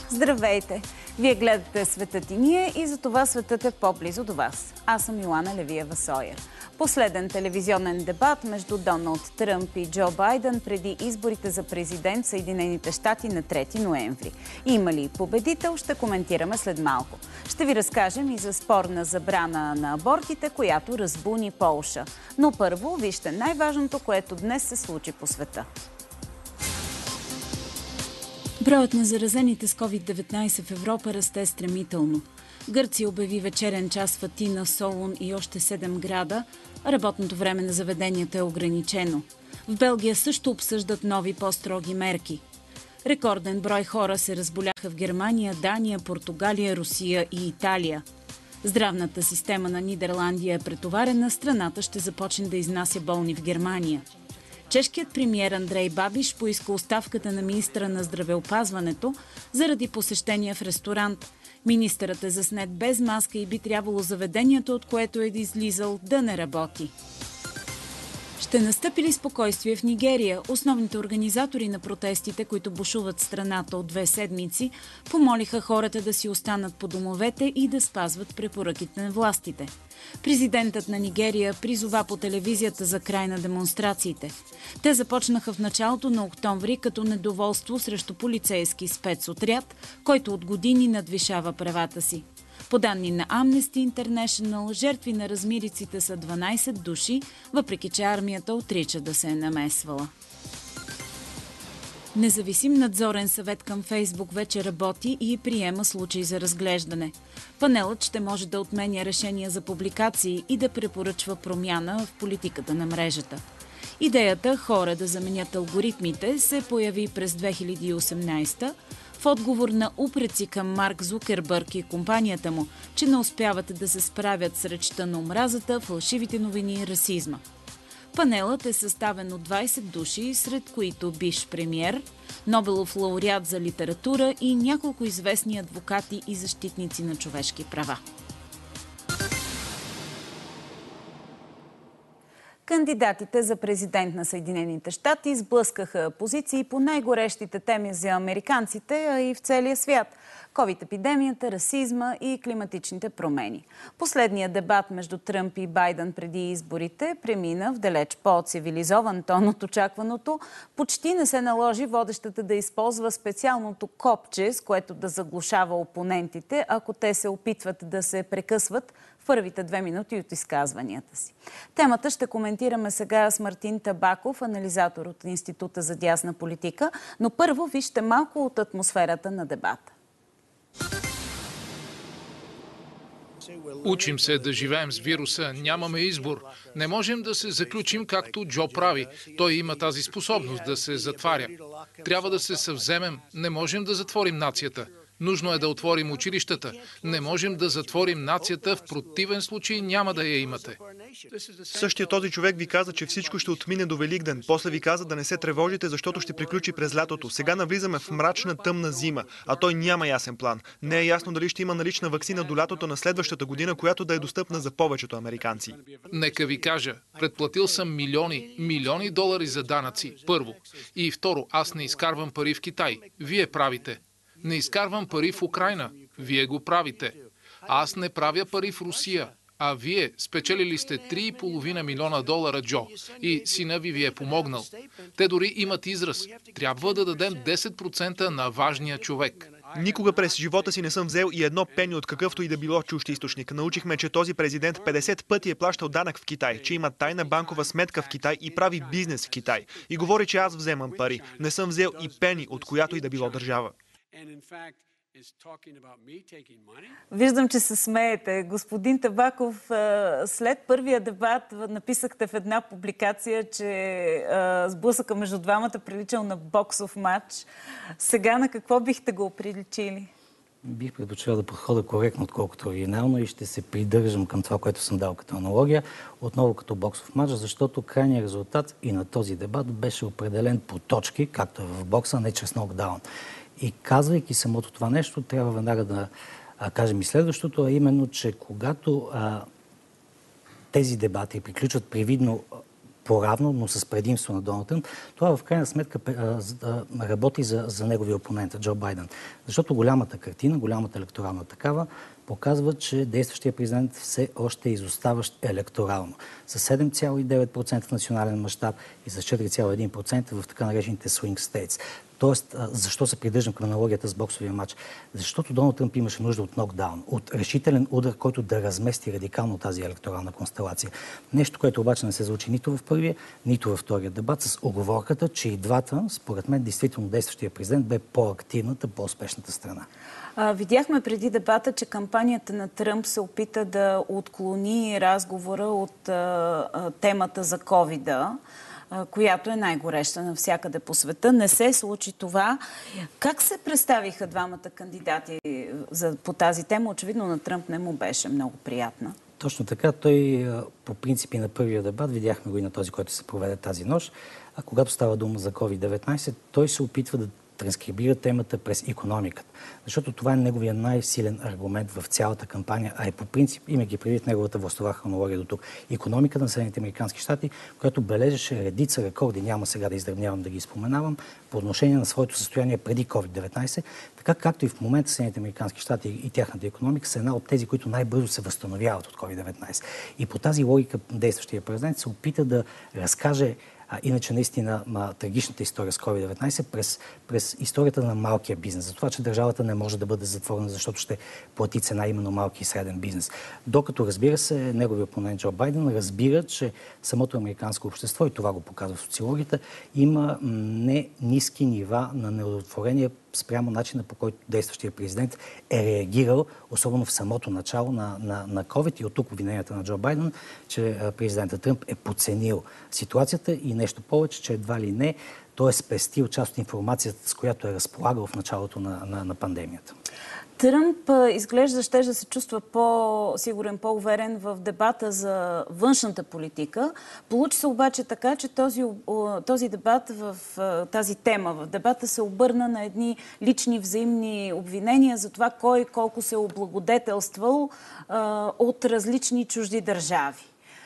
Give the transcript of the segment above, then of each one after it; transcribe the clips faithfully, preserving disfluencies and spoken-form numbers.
Здравейте! Вие гледате Светът и ние и за това светът е по-близо до вас. Аз съм Йоана Левиева-Сойер. Последен телевизионен дебат между Доналд Тръмп и Джо Байден преди изборите за президент в Съединените щати на трети ноември. Има ли победител, ще коментираме след малко. Ще ви разкажем и за спорна забрана на абортите, която разбуни Полша. Но първо вижте най-важното, което днес се случи по света. Броят на заразените с ковид деветнайсет в Европа расте стремително. Гърция обяви вечерен час в Атина, Солун и още седем града. Работното време на заведенията е ограничено. В Белгия също обсъждат нови по-строги мерки. Рекорден брой хора се разболяха в Германия, Дания, Португалия, Русия и Италия. Здравната система на Нидерландия е претоварена, страната ще започне да изнася болни в Германия. Чешкият премиер Андрей Бабиш поиска оставката на министъра на здравеопазването заради посещение в ресторант. Министърът е заснет без маска и би трябвало заведението, от което е излизал, да не работи. Ще настъпи ли спокойствие в Нигерия? Основните организатори на протестите, които бушуват страната от две седмици, помолиха хората да си останат по домовете и да спазват препоръките на властите. Президентът на Нигерия призова по телевизията за край на демонстрациите. Те започнаха в началото на октомври като недоволство срещу полицейски спецотряд, който от години надвишава правата си. По данни на Amnesty International, жертви на размириците са дванайсет души, въпреки че армията отрича да се е намесвала. Независим надзорен съвет към Фейсбук вече работи и приема случаи за разглеждане. Панелът ще може да отменя решения за публикации и да препоръчва промяна в политиката на мрежата. Идеята хора да заменят алгоритмите се появи през две хиляди и осемнайсета в отговор на упреци към Марк Зукербърг и компанията му, че не успяват да се справят с речта на омразата, фалшивите новини и расизма. Панелът е съставен от двайсет души, сред които бивш премиер, Нобелов лауреат за литература и няколко известни адвокати и защитници на човешки права. Кандидатите за президент на Съединените щати сблъскаха позиции по най-горещите теми за американците, а и в целия свят – ковид-епидемията, расизма и климатичните промени. Последният дебат между Тръмп и Байден преди изборите премина в далеч по-цивилизован тон от очакваното. Почти не се наложи водещата да използва специалното копче, с което да заглушава опонентите, ако те се опитват да се прекъсват първите две минути от изказванията си. Темата ще коментираме сега с Мартин Табаков, анализатор от Института за дясна политика, но първо вижте малко от атмосферата на дебата. Учим се да живеем с вируса, нямаме избор. Не можем да се заключим както Джо прави. Той има тази способност да се затваря. Трябва да се съвземем, не можем да затворим нацията. Нужно е да отворим училищата. Не можем да затворим нацията, в противен случай няма да я имате. Същия този човек ви каза, че всичко ще отмине до Великден. После ви каза да не се тревожите, защото ще приключи през лятото. Сега навлизаме в мрачна, тъмна зима, а той няма ясен план. Не е ясно дали ще има налична ваксина до лятото на следващата година, която да е достъпна за повечето американци. Нека ви кажа, предплатил съм милиони, милиони долари за данъци, първо. И второ, аз не изкарвам пари в Китай. Вие правите. Не изкарвам пари в Украйна. Вие го правите. Аз не правя пари в Русия. А вие спечелили сте три и половина милиона долара, Джо. И сина ви ви е помогнал. Те дори имат израз. Трябва да дадем десет процента на важния човек. Никога през живота си не съм взел и едно пени от какъвто и да било чужд източник. Научихме, че този президент петдесет пъти е плащал данък в Китай, че има тайна банкова сметка в Китай и прави бизнес в Китай. И говори, че аз вземам пари. Не съм взел и пени от която и да било държава. Виждам, че се смеете. Господин Табаков, след първия дебат написахте в една публикация, че сблъсъка между двамата приличал на боксов матч. Сега на какво бихте го приличили? Бих предпочел да подходя коректно, отколкото оригинално и ще се придържам към това, което съм дал като аналогия, отново като боксов матч, защото крайният резултат и на този дебат беше определен по точки, както е в бокса, не чрез нокдаун. И казвайки самото това нещо, трябва веднага да а, кажем и следващото, а именно, че когато а, тези дебати приключват привидно по-равно, но с предимство на Доналд Тръмп, това в крайна сметка работи за, за неговия опонент, Джо Байден. Защото голямата картина, голямата електорална такава, показва, че действащия президент все още е изоставащ електорално. С седем цяло и девет процента в национален мащаб и с четири цяло и един процента в така наречените swing states. Тоест, защо се придържам към аналогията с боксовия матч? Защото Доналд Тръмп имаше нужда от нокдаун, от решителен удар, който да размести радикално тази електорална констелация. Нещо, което обаче не се случи нито в първия, нито във втория дебат, с оговорката, че и двата, според мен, действително действащия президент бе по-активната, по-успешната страна. А, видяхме преди дебата, че кампанията на Тръмп се опита да отклони разговора от а, а, темата за ковида, която е най-гореща навсякъде по света. Не се случи това. Как се представиха двамата кандидати за, по тази тема? Очевидно на Тръмп не му беше много приятна. Точно така. Той по принципи на първия дебат, видяхме го и на този, който се проведе тази нощ, а когато става дума за ковид деветнайсет, той се опитва да транскрибира темата през икономиката. Защото това е неговия най-силен аргумент в цялата кампания, а е по принцип, имайки предвид неговата властова хронология до тук. Икономиката на Съединените американски щати, която бележеше редица рекорди, няма сега да издръбнявам да ги споменавам, по отношение на своето състояние преди ковид деветнайсет, така както и в момента Съединените американски щати и тяхната икономика са една от тези, които най-бързо се възстановяват от ковид деветнайсет. И по тази логика действащия президент се опита да разкаже А, иначе наистина ма, трагичната история с ковид деветнайсет през, през историята на малкия бизнес. За това, че държавата не може да бъде затворена, защото ще плати цена именно малки и среден бизнес. Докато, разбира се, неговия опонент Джо Байден разбира, че самото американско общество, и това го показва социологията, има не ниски нива на неудовлетворение спрямо начина, по който действащия президент е реагирал, особено в самото начало на, на, на COVID, и от тук обвиненията на Джо Байден, че президентът Тръмп е подценил ситуацията и нещо повече, че едва ли не той е спестил част от информацията, с която е разполагал в началото на, на, на пандемията. Тръмп изглежда ще да се чувства по-сигурен, по-уверен в дебата за външната политика. Получи се обаче така, че този, този дебат в тази тема, в дебата се обърна на едни лични взаимни обвинения за това кой колко се е облагодетелствал а, от различни чужди държави.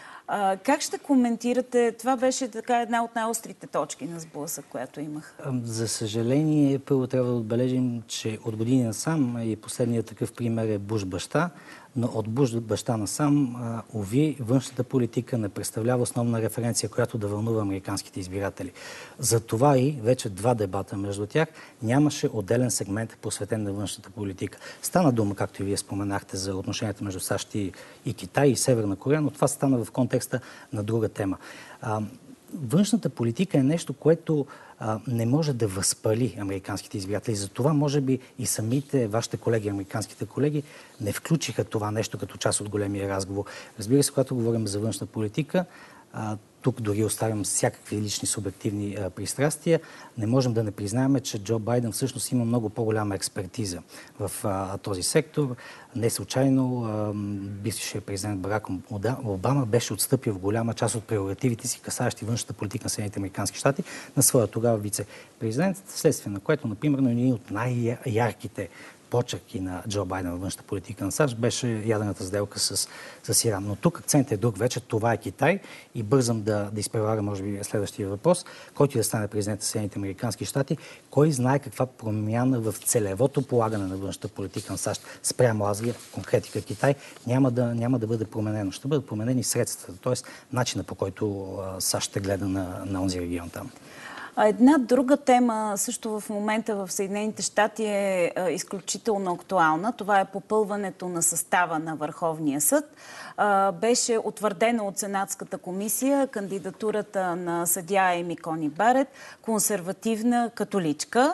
А, как ще коментирате? Това беше така една от най-острите точки на сблъсък, която имах. За съжаление, първо трябва да отбележим, че от години насам и последният такъв пример е Буш баща, но от Буш баща насам, уви, външната политика не представлява основна референция, която да вълнува американските избиратели. Затова и вече два дебата между тях нямаше отделен сегмент, посветен на външната политика. Стана дума, както и вие споменахте, за отношенията между САЩ и, и Китай и Северна Корея, но това стана в контекста на друга тема. А, външната политика е нещо, което а, не може да възпали американските избиратели. Затова, може би, и самите вашите колеги, американските колеги, не включиха това нещо като част от големия разговор. Разбира се, когато говорим за външна политика, а, тук дори оставям всякакви лични субективни а, пристрастия, не можем да не признаем, че Джо Байден всъщност има много по-голяма експертиза в а, този сектор. Не случайно бившият президент Барак Обама беше отстъпил в голяма част от прерогативите си, касаещи външната политика на Съединените американски щати, на своя тогава вице-президент, вследствие на което, например, на един от най-ярките почерки на Джо Байден във външната политика на САЩ беше ядрената сделка с, с Иран. Но тук акцентът е друг вече. Това е Китай и бързам да, да изпреваря, може би, следващия въпрос, който да стане президент на Съединените американски щати. Кой знае каква промяна в целевото полагане на външната политика на САЩ спрямо Азия, конкретика Китай, няма да, няма да бъде променено. Ще бъдат променени средствата, т.е. начина, по който САЩ ще гледа на, на онзи регион там. Една друга тема също в момента в Съединените щати е изключително актуална. Това е попълването на състава на Върховния съд. Беше утвърдена от Сенатската комисия кандидатурата на съдия Еми Кони Барет, консервативна католичка.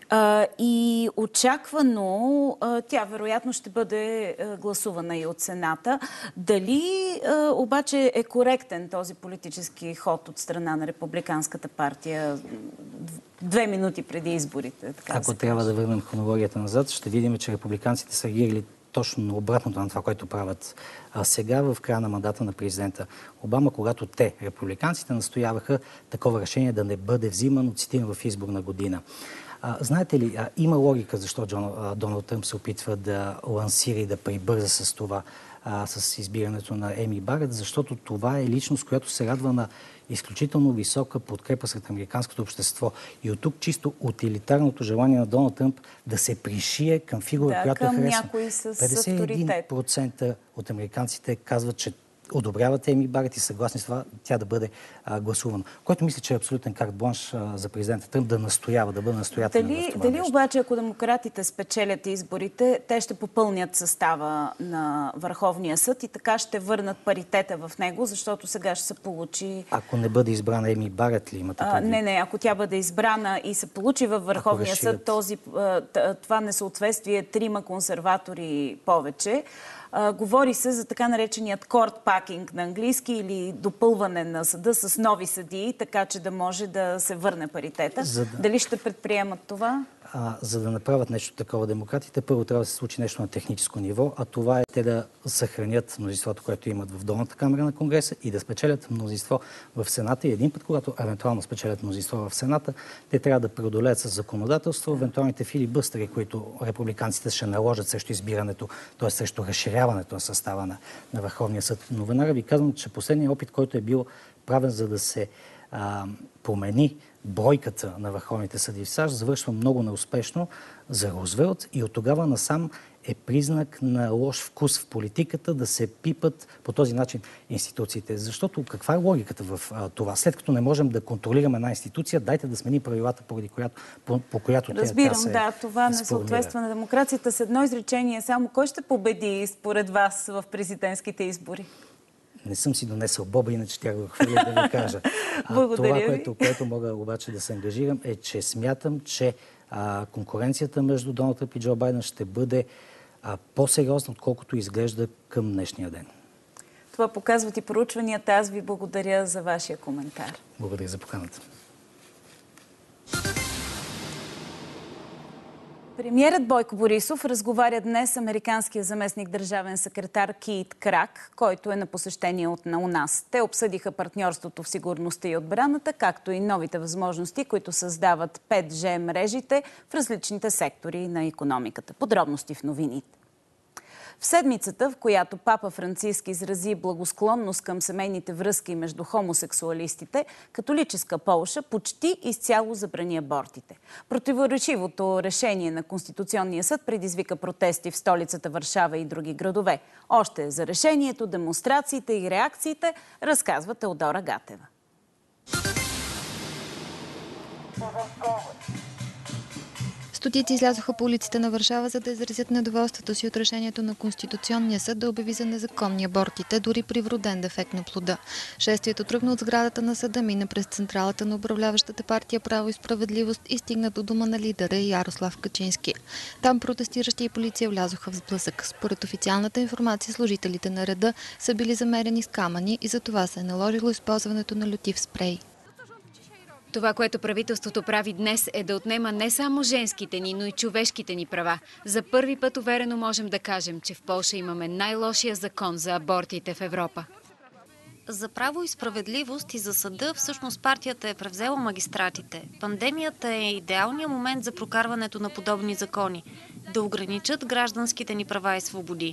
И очаквано тя вероятно ще бъде гласувана и от Сената. Дали обаче е коректен този политически ход от страна на Републиканската партия две минути преди изборите? Така Ако трябва да върнем хронологията назад, ще видим, че републиканците са реагирали точно обратното на това, което правят а сега в края на мандата на президента Обама, когато те, републиканците, настояваха такова решение да не бъде взимано, цитирано в изборна година. А, знаете ли, а, има логика защо Джон, а, Доналд Тръмп се опитва да лансира и да прибърза с това. а, с избирането на Еми Барет, защото това е личност, която се радва на изключително висока подкрепа сред американското общество. И от тук чисто утилитарното желание на Доналд Тръмп да се пришие към фигура, да, която към харесва. някой с петдесет и един процента от американците казват, че одобряват Еми Барет и съгласни с това тя да бъде а, гласувана. Което мисля, че е абсолютен карт бланш а, за президента Тръмп да настоява, да бъде настоятелен дали, в това дали нещо. обаче, ако демократите спечелят изборите, те ще попълнят състава на Върховния съд и така ще върнат паритета в него, защото сега ще се получи... Ако не бъде избрана Еми Барет ли имате А, не, не, ако тя бъде избрана и се получи във Върховния съд този, това несъответствие трима консерватори повече, Uh, говори се за така нареченият корт пакинг на английски или допълване на съда с нови съдии, така че да може да се върне паритета. Да... Дали ще предприемат това? А, за да направят нещо такова демократите, първо трябва да се случи нещо на техническо ниво, а това е те да съхранят мнозинството, което имат в долната камера на Конгреса и да спечелят мнозинство в Сената. И един път, когато евентуално спечелят мнозинство в Сената, те трябва да преодолеят с законодателство евентуалните филибъстери, които републиканците ще наложат срещу избирането, т.е. срещу разширяването на състава на, на Върховния съд. Но веднага ви казвам, че последният опит, който е бил правен за да се а, промени бройката на върховните съдии в САЩ, завършва много неуспешно за Рузвелт и от тогава насам е признак на лош вкус в политиката да се пипат по този начин институциите. Защото каква е логиката в а, това? След като не можем да контролираме една институция, дайте да сменим правилата, поради която, по, по която Разбирам, тя се да, това не съответства на демокрацията. С едно изречение само, кой ще победи според вас в президентските избори? Не съм си донесъл боба, иначе тя го хвърля да ви кажа. Благодаря това, ви. което, което мога обаче да се ангажирам, е, че смятам, че а, конкуренцията между Доналд Тръмп и Джо Байден ще бъде а, по-сериозна, отколкото изглежда към днешния ден. Това показват и проучванията. Аз ви благодаря за вашия коментар. Благодаря за поканата. Премиерът Бойко Борисов разговаря днес с американския заместник държавен секретар Кит Крак, който е на посещение от у нас. Те обсъдиха партньорството в сигурността и отбраната, както и новите възможности, които създават пет Ж мрежите в различните сектори на икономиката. Подробности в новините. В седмицата, в която папа Франциск изрази благосклонност към семейните връзки между хомосексуалистите, католическа Полша почти изцяло забрани абортите. Противоречивото решение на Конституционния съд предизвика протести в столицата Варшава и други градове. Още за решението, демонстрациите и реакциите разказва Теодора Гатева. Стотици излязоха по улиците на Варшава, за да изразят недоволството си от решението на Конституционния съд да обяви за незаконни абортите, дори при вроден дефект на плода. Шествието тръгна от сградата на съда, мина през централата на управляващата партия Право и справедливост и стигна до дома на лидера Ярослав Качински. Там протестиращи и полиция влязоха в сблъсък. Според официалната информация, служителите на реда са били замерени с камъни и за това се е наложило използването на лютив спрей. Това, което правителството прави днес, е да отнема не само женските ни, но и човешките ни права. За първи път уверено можем да кажем, че в Полша имаме най-лошия закон за абортите в Европа. За Право и справедливост и за съда всъщност партията е превзела магистратите. Пандемията е идеалният момент за прокарването на подобни закони, да ограничат гражданските ни права и свободи.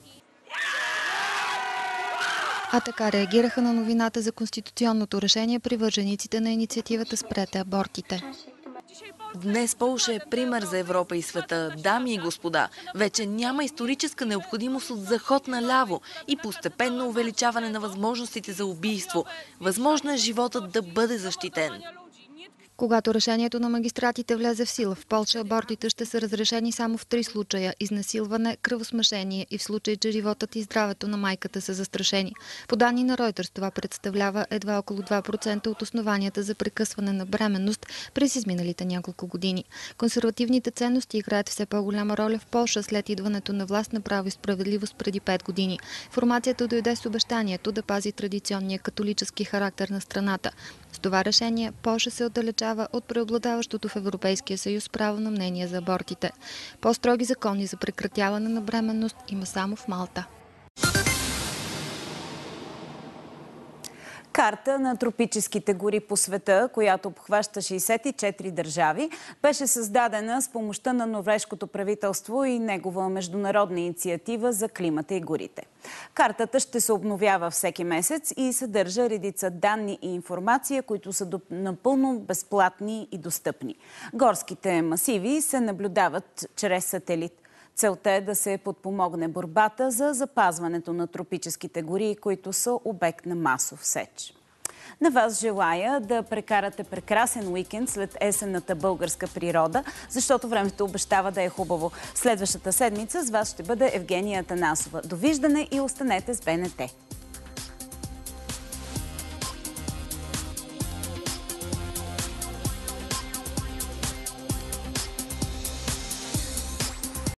А така реагираха на новината за конституционното решение привържениците на инициативата "Спрете абортите". Днес Полша е пример за Европа и света. Дами и господа, вече няма историческа необходимост от заход наляво и постепенно увеличаване на възможностите за убийство. Възможно е животът да бъде защитен. Когато решението на магистратите влезе в сила, в Полша абортите ще са разрешени само в три случая – изнасилване, кръвосмешение и в случай, че животът и здравето на майката са застрашени. По данни на Reuters, това представлява едва около два процента от основанията за прекъсване на бременност през изминалите няколко години. Консервативните ценности играят все по-голяма роля в Полша след идването на власт на Право и справедливост преди пет години. Формацията дойде с обещанието да пази традиционния католически характер на страната. С това решение Полша се отдалечава от преобладаващото в Европейския съюз право на мнение за абортите. По-строги закони за прекратяване на бременност има само в Малта. Карта на тропическите гори по света, която обхваща шейсет и четири държави, беше създадена с помощта на норвежкото правителство и негова международна инициатива за климата и горите. Картата ще се обновява всеки месец и съдържа редица данни и информация, които са напълно безплатни и достъпни. Горските масиви се наблюдават чрез сателит. Целта е да се подпомогне борбата за запазването на тропическите гори, които са обект на масов сеч. На вас желая да прекарате прекрасен уикенд след есенната българска природа, защото времето обещава да е хубаво. Следващата седмица с вас ще бъде Евгения Атанасова. Довиждане и останете с БНТ.